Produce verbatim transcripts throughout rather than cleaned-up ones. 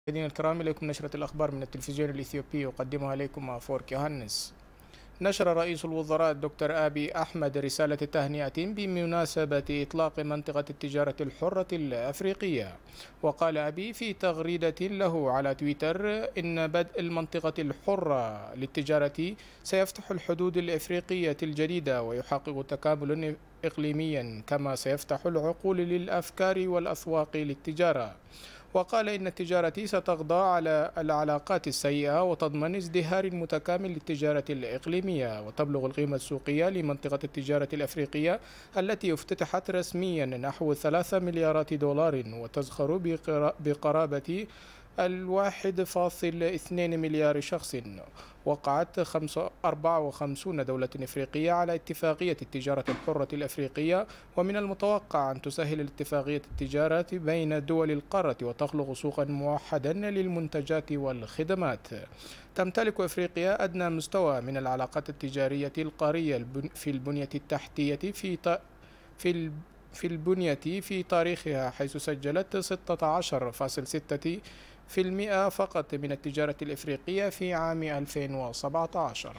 مشاهدينا الكرام، إليكم نشرة الأخبار من التلفزيون الإثيوبي، يقدمها إليكم أفورك يوهانس. نشر رئيس الوزراء الدكتور آبي أحمد رسالة تهنئة بمناسبة إطلاق منطقة التجارة الحرة الأفريقية. وقال آبي في تغريدة له على تويتر إن بدء المنطقة الحرة للتجارة سيفتح الحدود الإفريقية الجديدة ويحقق تكامل إقليميا، كما سيفتح العقول للأفكار والأسواق للتجارة. وقال إن التجارة ستقضى على العلاقات السيئة وتضمن ازدهار متكامل للتجارة الإقليمية، وتبلغ القيمة السوقية لمنطقة التجارة الأفريقية التي افتتحت رسميا نحو ثلاثة مليارات دولار، وتزخر بقرابة الواحد فاصل اثنين مليار شخص. وقعت أربعة وخمسين دولة إفريقية على اتفاقية التجارة الحرة الأفريقية، ومن المتوقع أن تسهل الاتفاقية التجارة بين دول القارة وتخلق سوقا موحدا للمنتجات والخدمات. تمتلك إفريقيا أدنى مستوى من العلاقات التجارية القارية في البنية التحتية في في في البنية في تاريخها، حيث سجلت ستة عشر فاصلة ستة في المئة فقط من التجارة الإفريقية في عام ألفين وسبعة عشر.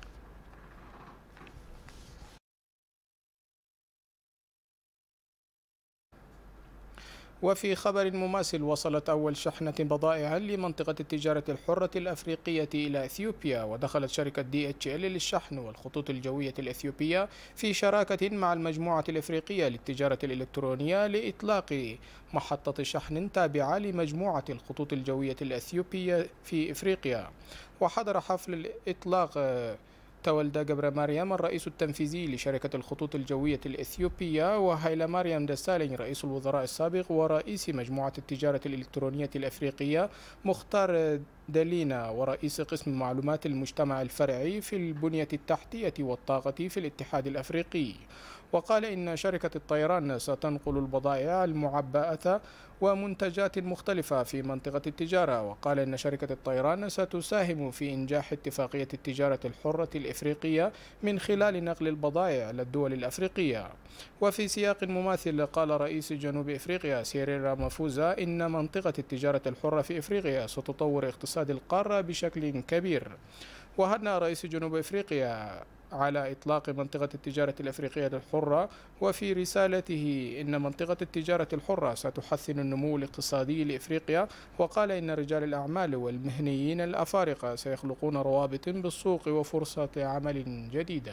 وفي خبر مماثل، وصلت أول شحنة بضائع لمنطقة التجارة الحرة الأفريقية إلى إثيوبيا، ودخلت شركة دي اتش ال للشحن والخطوط الجوية الإثيوبية في شراكة مع المجموعة الإفريقية للتجارة الإلكترونية لإطلاق محطة شحن تابعة لمجموعة الخطوط الجوية الإثيوبية في إفريقيا. وحضر حفل الإطلاق تولدا جبر ماريام الرئيس التنفيذي لشركة الخطوط الجوية الإثيوبية، وهيلا ماريام دسالين رئيس الوزراء السابق ورئيس مجموعة التجارة الإلكترونية الأفريقية مختار دالينا، ورئيس قسم معلومات المجتمع الفرعي في البنية التحتية والطاقة في الاتحاد الأفريقي. وقال إن شركة الطيران ستنقل البضائع المعبأة ومنتجات مختلفة في منطقة التجارة. وقال إن شركة الطيران ستساهم في إنجاح اتفاقية التجارة الحرة الإفريقية من خلال نقل البضائع للدول الأفريقية. وفي سياق مماثل، قال رئيس جنوب إفريقيا سيريل رامافوزا إن منطقة التجارة الحرة في إفريقيا ستطور اقتصاد القارة بشكل كبير. وهنأ رئيس جنوب إفريقيا على إطلاق منطقة التجارة الأفريقية الحرة، وفي رسالته إن منطقة التجارة الحرة ستحسن النمو الاقتصادي لإفريقيا. وقال إن رجال الأعمال والمهنيين الأفارقة سيخلقون روابط بالسوق وفرصة عمل جديدة.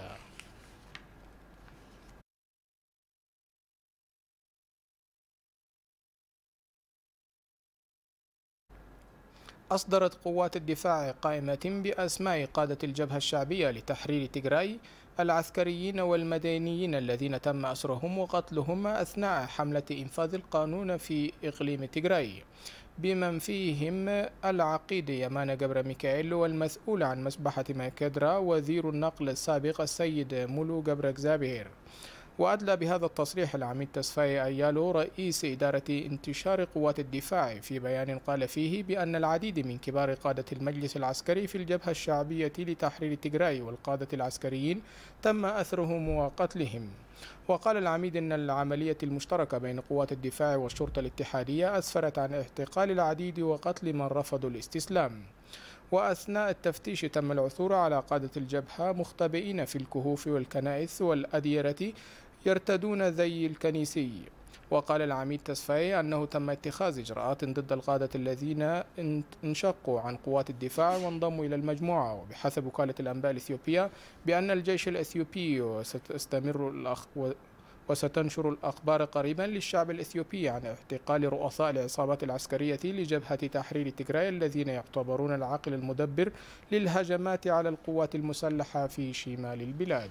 أصدرت قوات الدفاع قائمة بأسماء قادة الجبهة الشعبية لتحرير تيغراي العسكريين والمدنيين الذين تم أسرهم وقتلهم أثناء حملة إنفاذ القانون في إقليم تيغراي، بمن فيهم العقيد يمان جبر ميكائيل والمسؤول عن مسبحة ماكدرا وزير النقل السابق السيد مولو جبر جزابير. وأدلى بهذا التصريح العميد تسفاي أيالو رئيس إدارة انتشار قوات الدفاع في بيان قال فيه بأن العديد من كبار قادة المجلس العسكري في الجبهة الشعبية لتحرير تيغراي والقادة العسكريين تم أثرهم وقتلهم. وقال العميد أن العملية المشتركة بين قوات الدفاع والشرطة الاتحادية أسفرت عن اعتقال العديد وقتل من رفضوا الاستسلام. وأثناء التفتيش تم العثور على قادة الجبهة مختبئين في الكهوف والكنائس والأديرة يرتدون زي الكنيسي. وقال العميد تسفاي أنه تم اتخاذ إجراءات ضد القادة الذين انشقوا عن قوات الدفاع وانضموا إلى المجموعة. وبحسب وكالة الأنباء الإثيوبية بأن الجيش الإثيوبي ستستمر الأخ وستنشر الأخبار قريبا للشعب الإثيوبي عن اعتقال رؤساء العصابات العسكرية لجبهة تحرير تيغراي الذين يعتبرون العقل المدبر للهجمات على القوات المسلحة في شمال البلاد.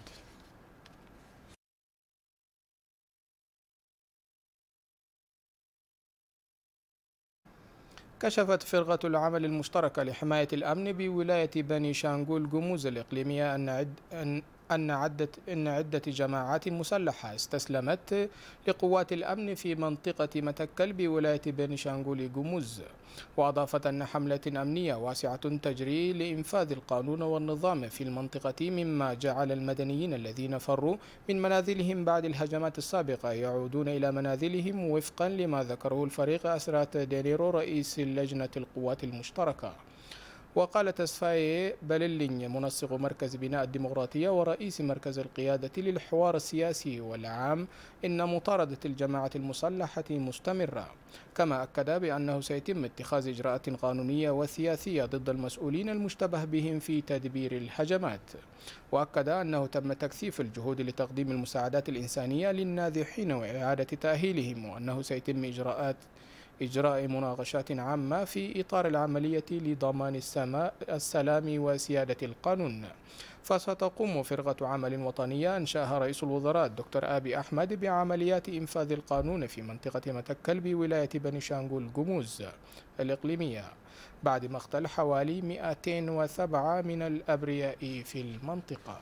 كشفت فرقة العمل المشتركة لحماية الأمن بولاية بني شانغول جموز الإقليمية أن, عد أن أن عدة إن عدة جماعات مسلحة استسلمت لقوات الأمن في منطقة متكل بولاية بنشانغول غوموز، وأضافت أن حملة أمنية واسعة تجري لإنفاذ القانون والنظام في المنطقة، مما جعل المدنيين الذين فروا من منازلهم بعد الهجمات السابقة يعودون إلى منازلهم وفقا لما ذكره الفريق أسرات دينيرو رئيس لجنة القوات المشتركة. وقال تسفاي بليلين منسق مركز بناء الديمقراطية ورئيس مركز القيادة للحوار السياسي والعام إن مطاردة الجماعة المسلحة مستمرة، كما أكد بأنه سيتم اتخاذ إجراءات قانونية وسياسية ضد المسؤولين المشتبه بهم في تدبير الهجمات. وأكد أنه تم تكثيف الجهود لتقديم المساعدات الإنسانية للنازحين وإعادة تأهيلهم، وأنه سيتم إجراءات إجراء مناقشات عامة في إطار العملية لضمان السلام وسيادة القانون. فستقوم فرقة عمل وطنية أنشأها رئيس الوزراء الدكتور آبي أحمد بعمليات إنفاذ القانون في منطقة متكل بولاية بنشانغول غوموز الإقليمية، بعد مقتل حوالي مئتين وسبعة من الأبرياء في المنطقة.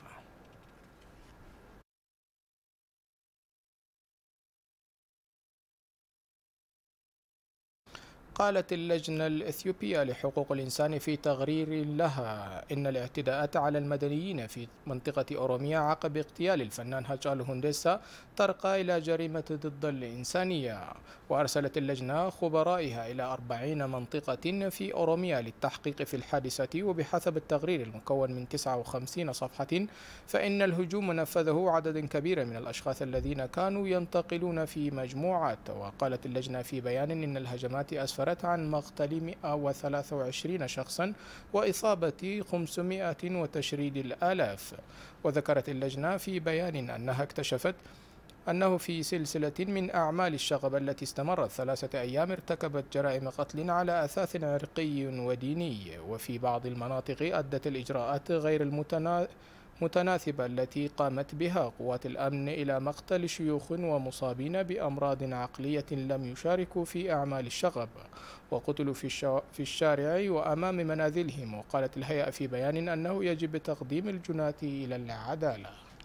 قالت اللجنة الإثيوبية لحقوق الإنسان في تقرير لها إن الاعتداءات على المدنيين في منطقة أوروميا عقب اغتيال الفنان هاجالو هونديسا ترقى إلى جريمة ضد الإنسانية. وأرسلت اللجنة خبرائها إلى أربعين منطقة في أوروميا للتحقيق في الحادثة، وبحسب التقرير المكون من تسعة وخمسين صفحة فإن الهجوم نفذه عدد كبير من الأشخاص الذين كانوا ينتقلون في مجموعات. وقالت اللجنة في بيان إن الهجمات أسفرت عن مقتل مئة وثلاثة وعشرين شخصا وإصابة خمسمئة وتشريد الآلاف. وذكرت اللجنة في بيان أنها اكتشفت أنه في سلسلة من أعمال الشغب التي استمرت ثلاثة أيام ارتكبت جرائم قتل على أساس عرقي وديني، وفي بعض المناطق أدت الإجراءات غير المتنا متناسبة التي قامت بها قوات الأمن إلى مقتل شيوخ ومصابين بأمراض عقلية لم يشاركوا في أعمال الشغب وقتلوا في, الشو... في الشارع وأمام منازلهم. وقالت الهيئة في بيان أنه يجب تقديم الجناة إلى العدالة.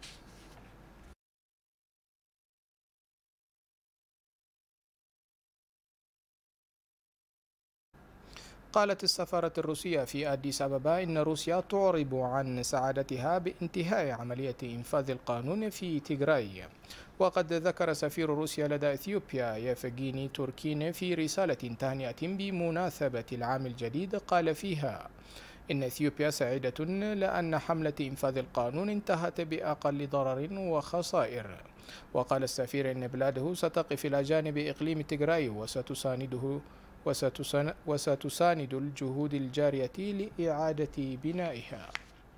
قالت السفارة الروسية في أديس أبابا إن روسيا تعرب عن سعادتها بانتهاء عملية إنفاذ القانون في تيغراي. وقد ذكر سفير روسيا لدى إثيوبيا يفغيني توركين في رسالة تهنئة بمناسبة العام الجديد قال فيها إن إثيوبيا سعيدة لأن حملة إنفاذ القانون انتهت بأقل ضرر وخسائر. وقال السفير إن بلاده ستقف إلى جانب إقليم تيغراي وستسانده وستساند الجهود الجارية لإعادة بنائها.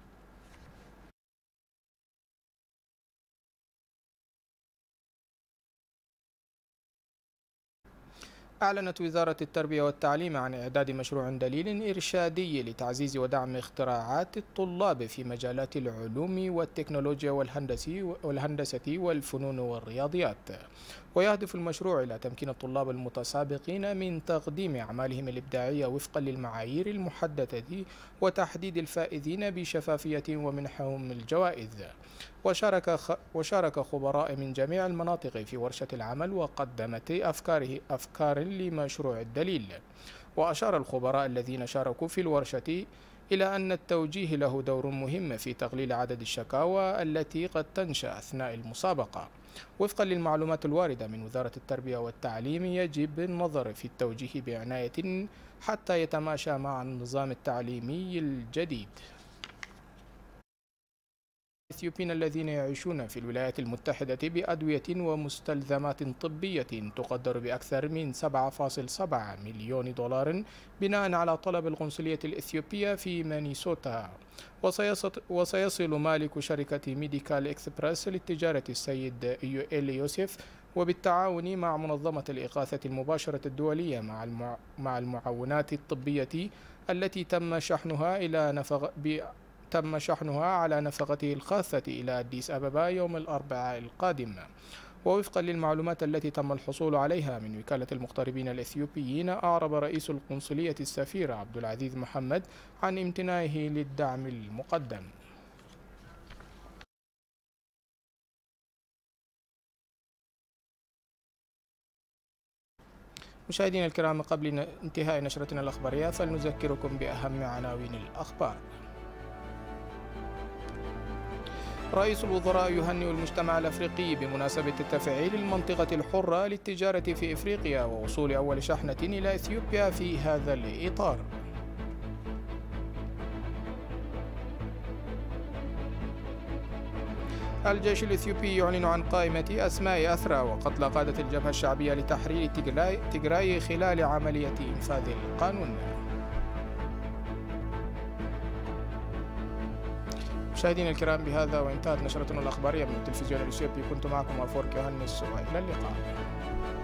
أعلنت وزارة التربية والتعليم عن إعداد مشروع دليل إرشادي لتعزيز ودعم اختراعات الطلاب في مجالات العلوم والتكنولوجيا والهندسة والفنون والرياضيات. ويهدف المشروع إلى تمكين الطلاب المتسابقين من تقديم أعمالهم الإبداعية وفقا للمعايير المحددة وتحديد الفائزين بشفافية ومنحهم الجوائز. وشارك خ... وشارك خبراء من جميع المناطق في ورشة العمل وقدمت أفكاره أفكار لمشروع الدليل. وأشار الخبراء الذين شاركوا في الورشة إلى أن التوجيه له دور مهم في تقليل عدد الشكاوى التي قد تنشأ أثناء المسابقة. وفقا للمعلومات الواردة من وزارة التربية والتعليم يجب النظر في التوجيه بعناية حتى يتماشى مع النظام التعليمي الجديد. الإثيوبيين الذين يعيشون في الولايات المتحدة بأدوية ومستلزمات طبية تقدر بأكثر من سبعة فاصلة سبعة مليون دولار بناء على طلب القنصلية الإثيوبية في مينيسوتا. وسيصل مالك شركة ميديكال إكسبرس للتجارة السيد إلي يوسف وبالتعاون مع منظمة الإغاثة المباشرة الدولية مع المعاونات الطبية التي تم شحنها إلى نفق تم شحنها على نفقته الخاصة إلى أديس أبابا يوم الأربعاء القادم. ووفقا للمعلومات التي تم الحصول عليها من وكالة المغتربين الإثيوبيين، أعرب رئيس القنصلية السفير عبد العزيز محمد عن امتنانه للدعم المقدم. مشاهدينا الكرام، قبل انتهاء نشرتنا الأخبارية فلنذكركم بأهم عناوين الأخبار. رئيس الوزراء يهنئ المجتمع الأفريقي بمناسبة تفعيل المنطقة الحرة للتجارة في إفريقيا ووصول أول شحنة إلى إثيوبيا في هذا الإطار. الجيش الإثيوبي يعلن عن قائمة أسماء أسرى وقتل قادة الجبهة الشعبية لتحرير تيغراي خلال عملية إنفاذ القانون. مشاهدينا الكرام، بهذا وانتهت نشرتنا الأخبارية من التلفزيون الإثيوبي. كنت معكم أفورك يوهنس، وإلى اللقاء.